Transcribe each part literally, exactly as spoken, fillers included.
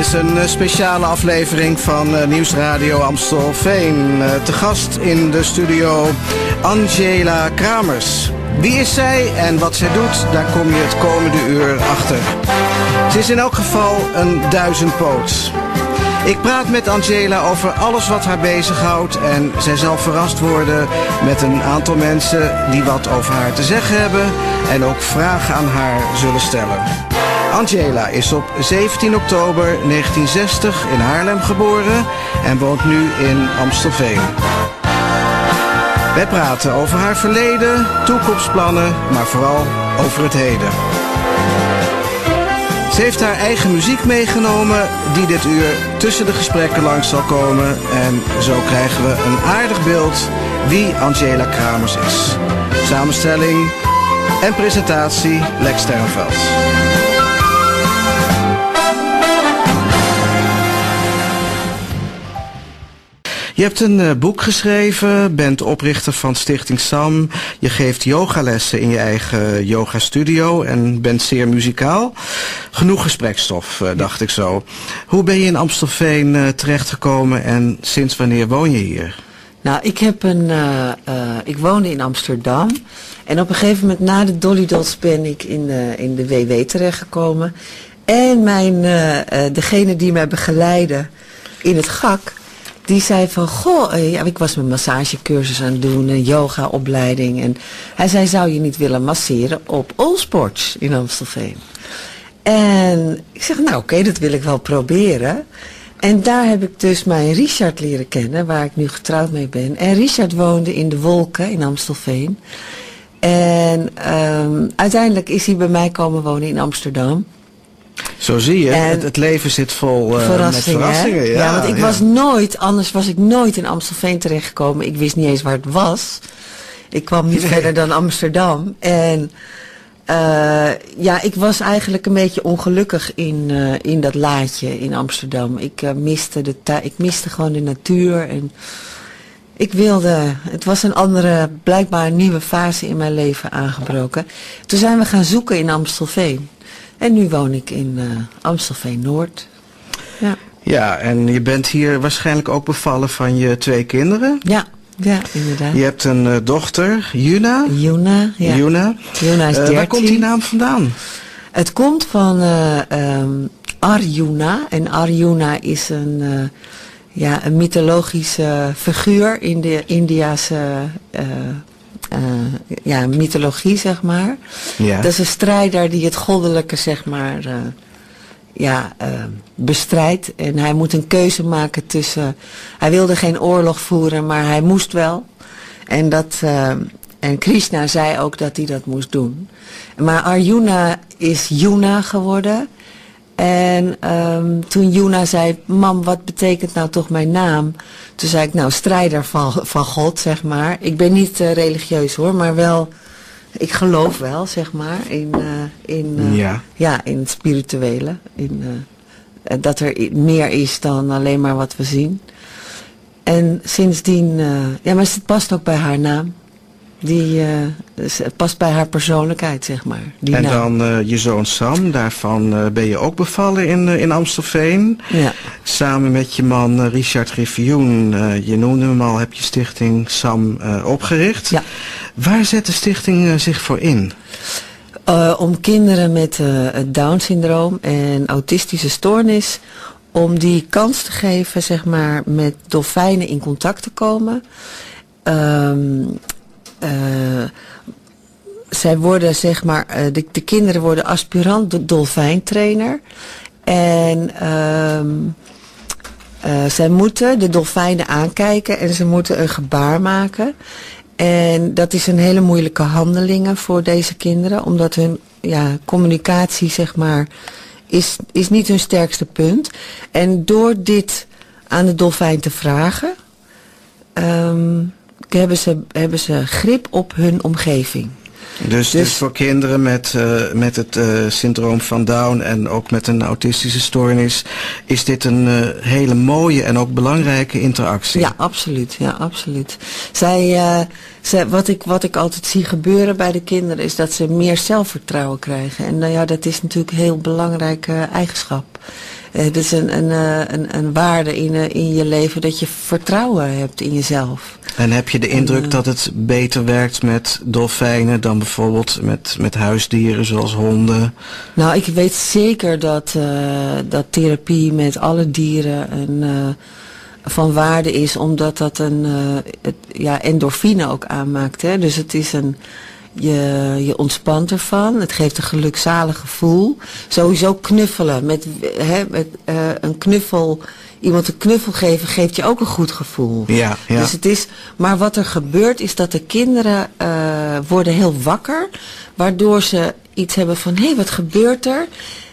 is een uh, speciale aflevering van uh, Nieuwsradio Amstelveen. Uh, te gast in de studio Angela Kramers. Wie is zij en wat zij doet, daar kom je het komende uur achter. Ze is in elk geval een duizendpoot. Ik praat met Angela over alles wat haar bezighoudt en zij zal verrast worden met een aantal mensen die wat over haar te zeggen hebben en ook vragen aan haar zullen stellen. Angela is op zeventien oktober negentien zestig in Haarlem geboren en woont nu in Amstelveen. Wij praten over haar verleden, toekomstplannen, maar vooral over het heden. Ze heeft haar eigen muziek meegenomen die dit uur tussen de gesprekken langs zal komen. En zo krijgen we een aardig beeld wie Angela Kramers is. Samenstelling en presentatie Lex Sterrenveld. Je hebt een uh, boek geschreven, bent oprichter van Stichting SAM. Je geeft yogalessen in je eigen yogastudio en bent zeer muzikaal. Genoeg gesprekstof, uh, dacht ik zo. Hoe ben je in Amstelveen uh, terechtgekomen en sinds wanneer woon je hier? Nou, ik heb een, uh, uh, ik woonde in Amsterdam en op een gegeven moment na de Dolly Dots ben ik in de, in de W W terechtgekomen. En mijn, uh, uh, degene die mij begeleidde in het G A K, die zei van, goh, uh, ja, ik was mijn massagecursus aan het doen, een yogaopleiding. En hij zei, zou je niet willen masseren op Allsports in Amstelveen? En ik zeg, nou oké, okay, dat wil ik wel proberen. En daar heb ik dus mijn Richard leren kennen, waar ik nu getrouwd mee ben. En Richard woonde in de Wolken in Amstelveen. En um, uiteindelijk is hij bij mij komen wonen in Amsterdam. Zo zie je, het, het leven zit vol uh, verrassingen, met verrassingen. Ja, ja, want ik ja. was nooit, anders was ik nooit in Amstelveen terechtgekomen. Ik wist niet eens waar het was. Ik kwam niet nee. verder dan Amsterdam. En uh, ja, ik was eigenlijk een beetje ongelukkig in, uh, in dat laadje in Amsterdam. Ik, uh, miste de ik miste gewoon de natuur en ik wilde, het was een andere, blijkbaar een nieuwe fase in mijn leven aangebroken. Toen zijn we gaan zoeken in Amstelveen. En nu woon ik in uh, Amstelveen-Noord. Ja. Ja, en je bent hier waarschijnlijk ook bevallen van je twee kinderen? Ja, ja, inderdaad. Je hebt een uh, dochter, Juna. Juna, ja. Juna. Juna is dertien. Uh, waar komt die naam vandaan? Het komt van uh, um, Arjuna. En Arjuna is een, uh, ja, een mythologische figuur in de Indiase uh, Uh, ja, mythologie, zeg maar. Ja. Dat is een strijder die het goddelijke, zeg maar, uh, ja, uh, bestrijdt. En hij moet een keuze maken tussen, hij wilde geen oorlog voeren, maar hij moest wel. En dat, uh, en Krishna zei ook dat hij dat moest doen. Maar Arjuna is Juna geworden. En um, toen Juna zei, mam, wat betekent nou toch mijn naam? Toen zei ik, nou, strijder van, van God, zeg maar. Ik ben niet uh, religieus hoor, maar wel, ik geloof wel, zeg maar, in, uh, in, uh, ja. Ja, in het spirituele. In, uh, dat er meer is dan alleen maar wat we zien. En sindsdien, uh, ja, maar het past ook bij haar naam. Die, uh, het past bij haar persoonlijkheid, zeg maar. Die en naam. dan uh, je zoon Sam, daarvan uh, ben je ook bevallen in, uh, in Amstelveen. Ja. Samen met je man uh, Richard Griffioen, uh, je noemde hem al, heb je Stichting SAM uh, opgericht. Ja. Waar zet de stichting uh, zich voor in? Uh, om kinderen met uh, het Down-syndroom en autistische stoornis, om die kans te geven, zeg maar, met dolfijnen in contact te komen. Um, Uh, zij worden, zeg maar, uh, de, de kinderen worden aspirant dolfijntrainer. En um, uh, zij moeten de dolfijnen aankijken en ze moeten een gebaar maken. En dat is een hele moeilijke handelingen voor deze kinderen, omdat hun ja, communicatie, zeg maar, is, is niet hun sterkste punt. En door dit aan de dolfijn te vragen, Um, Hebben ze, hebben ze grip op hun omgeving. Dus, dus, dus voor kinderen met, uh, met het uh, syndroom van Down en ook met een autistische stoornis is dit een uh, hele mooie en ook belangrijke interactie. Ja, absoluut. Ja, absoluut. Zij, uh, zij, wat, ik, wat ik altijd zie gebeuren bij de kinderen is dat ze meer zelfvertrouwen krijgen. En nou ja, dat is natuurlijk een heel belangrijke eigenschap. Uh, dat is een, een, een, een waarde in, uh, in je leven dat je vertrouwen hebt in jezelf. En heb je de indruk en, uh, dat het beter werkt met dolfijnen dan bijvoorbeeld met, met huisdieren zoals honden? Nou, ik weet zeker dat, uh, dat therapie met alle dieren een, uh, van waarde is, omdat dat een uh, het, ja, endorfine ook aanmaakt. Hè? Dus het is een... Je, je ontspant ervan, het geeft een gelukzalig gevoel. Sowieso knuffelen, met, he, met uh, een knuffel, iemand een knuffel geven geeft je ook een goed gevoel. Ja, ja. Dus het is, maar wat er gebeurt is dat de kinderen uh, worden heel wakker, waardoor ze iets hebben van, hé, hey, wat gebeurt er?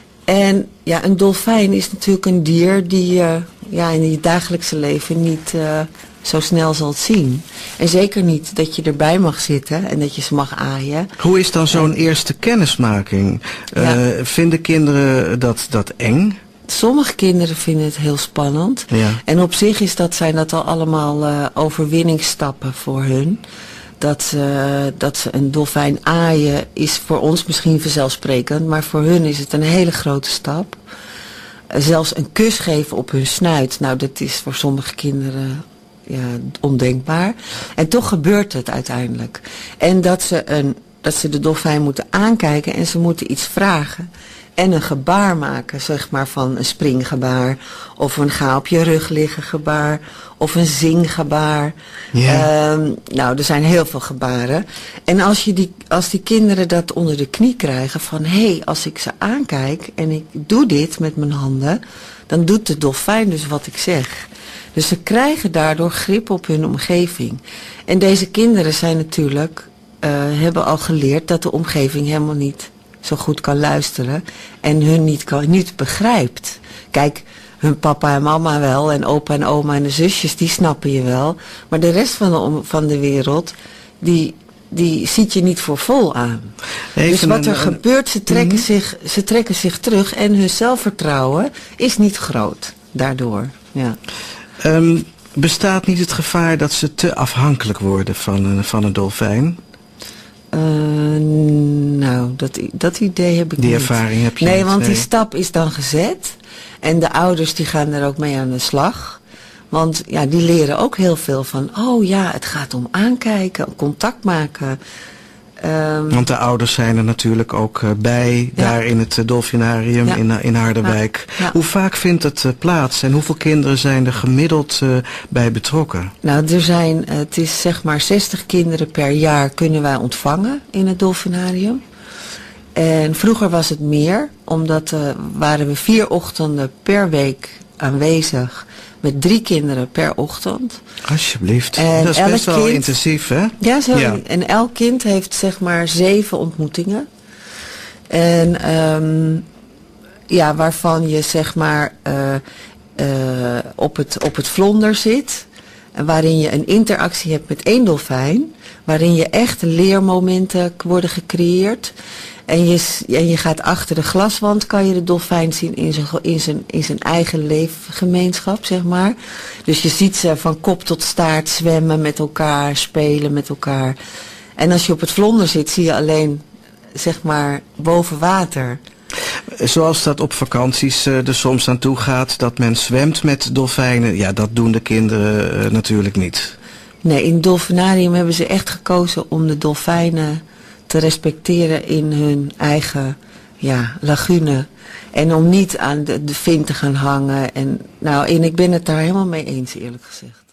En ja, een dolfijn is natuurlijk een dier die je uh, ja, in je dagelijkse leven niet... Uh, zo snel zal zien. En zeker niet dat je erbij mag zitten en dat je ze mag aaien. Hoe is dan zo'n en, eerste kennismaking? Ja. Uh, vinden kinderen dat, dat eng? Sommige kinderen vinden het heel spannend. Ja. En op zich is dat, zijn dat al allemaal uh, overwinningsstappen voor hun. Dat, uh, dat ze een dolfijn aaien is voor ons misschien vanzelfsprekend, maar voor hun is het een hele grote stap. Uh, zelfs een kus geven op hun snuit, nou dat is voor sommige kinderen... Ja, ondenkbaar. En toch gebeurt het uiteindelijk. En dat ze, een, dat ze de dolfijn moeten aankijken en ze moeten iets vragen. En een gebaar maken, zeg maar van een springgebaar. Of een ga op je rug liggen gebaar. Of een zinggebaar. Yeah. Um, nou, er zijn heel veel gebaren. En als, je die, als die kinderen dat onder de knie krijgen van... hé, hey, als ik ze aankijk en ik doe dit met mijn handen... dan doet de dolfijn dus wat ik zeg. Dus ze krijgen daardoor grip op hun omgeving. En deze kinderen zijn natuurlijk, uh, hebben al geleerd dat de omgeving helemaal niet zo goed kan luisteren. En hun niet, kan, niet begrijpt. Kijk, hun papa en mama wel en opa en oma en de zusjes, die snappen je wel. Maar de rest van de, van de wereld, die, die ziet je niet voor vol aan. Even dus wat er een, gebeurt, ze trekken, mm-hmm. zich, ze trekken zich terug en hun zelfvertrouwen is niet groot daardoor. Ja. Um, bestaat niet het gevaar dat ze te afhankelijk worden van een, van een dolfijn? Uh, nou, dat, dat idee heb ik die niet. Die ervaring heb je nee, niet? Want nee, want die stap is dan gezet. En de ouders die gaan er ook mee aan de slag. Want ja, die leren ook heel veel van... oh ja, het gaat om aankijken, contact maken... Um, Want de ouders zijn er natuurlijk ook uh, bij, ja. daar in het uh, dolfinarium ja. in, uh, in Harderwijk. Ja. Ja. Hoe vaak vindt het uh, plaats en hoeveel kinderen zijn er gemiddeld uh, bij betrokken? Nou, er zijn, uh, het is zeg maar zestig kinderen per jaar kunnen wij ontvangen in het dolfinarium. En vroeger was het meer, omdat uh, waren we vier ochtenden per week aanwezig... met drie kinderen per ochtend. Alsjeblieft. En dat is best wel kind, intensief, hè? Ja, zo. Ja. En elk kind heeft zeg maar zeven ontmoetingen. En um, ja, waarvan je zeg maar uh, uh, op, het, op het vlonder zit. En waarin je een interactie hebt met één dolfijn. Waarin je echt leermomenten worden gecreëerd. En je, en je gaat achter de glaswand, kan je de dolfijn zien in zijn, in zijn, in zijn eigen leefgemeenschap, zeg maar. Dus je ziet ze van kop tot staart zwemmen met elkaar, spelen met elkaar. En als je op het vlonder zit, zie je alleen, zeg maar, boven water. Zoals dat op vakanties uh, er soms aan toe gaat, dat men zwemt met dolfijnen. Ja, dat doen de kinderen uh, natuurlijk niet. Nee, in het dolfinarium hebben ze echt gekozen om de dolfijnen te respecteren in hun eigen ja, lagune. En om niet aan de, de vin te gaan hangen. En, nou, en ik ben het daar helemaal mee eens, eerlijk gezegd.